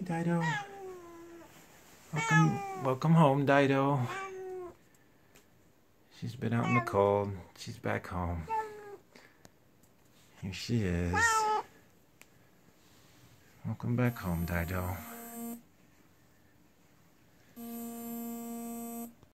Dido. Welcome home, Dido. She's been out in the cold. She's back home. Here she is. Welcome back home, Dido.